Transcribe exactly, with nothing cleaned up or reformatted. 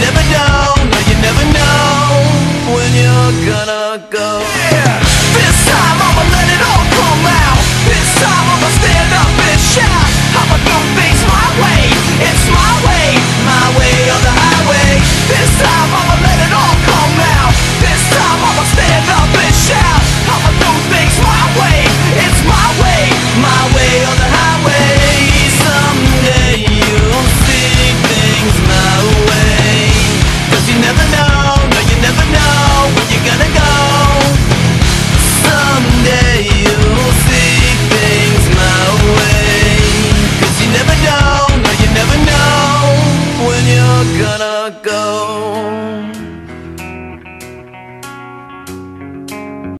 never know, no, you never know when you're gonna go. Yeah. This time I'ma let it all come out. This time I'ma stand